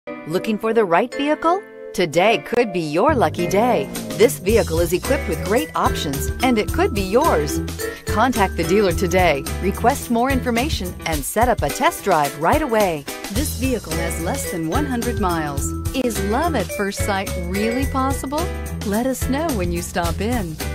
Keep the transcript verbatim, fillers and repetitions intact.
Looking for the right vehicle? Today could be your lucky day. This vehicle is equipped with great options, and it could be yours. Contact the dealer today, request more information, and set up a test drive right away. This vehicle has less than one hundred miles. Is love at first sight really possible? Let us know when you stop in.